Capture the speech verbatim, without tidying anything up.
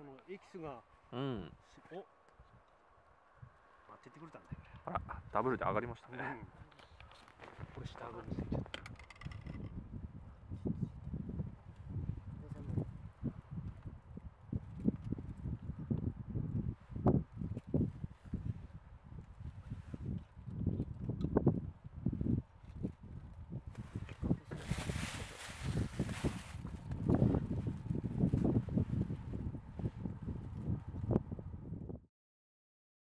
そのエキスが、 うん、 お待っててくれたんだよ。 あら、ダブルで上がりましたね。 うん、これ下顎についちゃった。